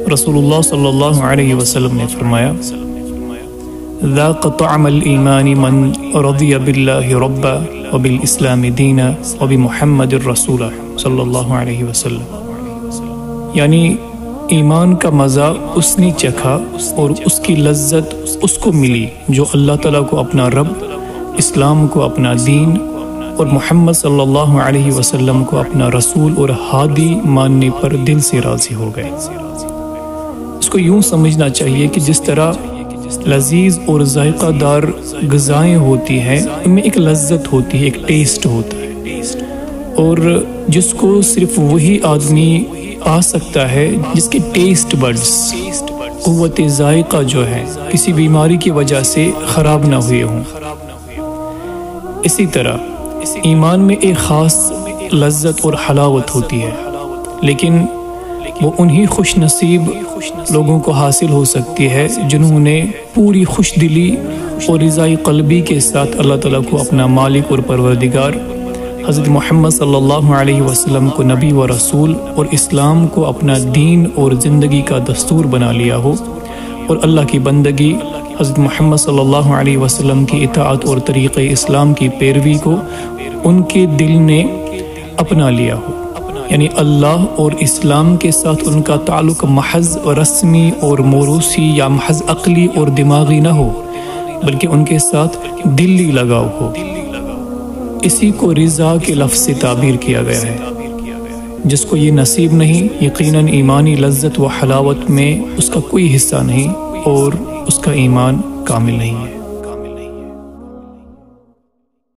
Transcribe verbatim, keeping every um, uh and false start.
رسول صلی اللہ علیہ وسلم نے فرمایا ذاق طعم الایمان من رضی باللہ ربا وبالاسلام دینا وبمحمد الرسول صلی اللہ علیہ وسلم، یعنی ایمان کا مزہ اس نے چکھا اور اس کی لذت اس کو ملی جو اللہ تعالیٰ کو اپنا رب، اسلام کو اپنا دین اور محمد صلی اللہ علیہ وسلم کو اپنا رسول اور ہادی ماننے پر دل سے راضی ہو گئے۔ اس کو یوں سمجھنا چاہیے کہ جس طرح لذیذ اور ذائقہ دار غذائیں ہوتی ہیں ان میں ایک لذت ہوتی ہے، ایک ٹیسٹ ہوتا ہے، اور جس کو صرف وہی آدمی پا سکتا ہے جس کے ٹیسٹ بڈز، قوت ذائقہ جو ہے کسی بیماری کی وجہ سے خراب نہ ہوئے ہوں۔ اسی طرح ایمان میں ایک خاص لذت اور حلاوت ہوتی ہے، لیکن وہ انہی خوش نصیب لوگوں کو حاصل ہو سکتی ہے جنہوں نے پوری خوش دلی اور رضائے قلبی کے ساتھ اللہ تعالیٰ کو اپنا مالک اور پروردگار، حضرت محمد صلی اللہ علیہ وسلم کو نبی و رسول اور اسلام کو اپنا دین اور زندگی کا دستور بنا لیا ہو، اور اللہ کی بندگی، حضرت محمد صلی اللہ علیہ وسلم کی اطاعت اور طریقہ اسلام کی پیروی کو ان کے دل نے اپنا لیا ہو، یعنی اللہ اور اسلام کے ساتھ ان کا تعلق محض رسمی اور موروثی یا محض عقلی اور دماغی نہ ہو، بلکہ ان کے ساتھ دلی لگاؤ ہو۔ اسی کو رضا کے لفظ سے تعبیر کیا گیا ہے۔ جس کو یہ نصیب نہیں، یقیناً ایمانی لذت و حلاوت میں اس کا کوئی حصہ نہیں اور اس کا ایمان کامل نہیں ہے۔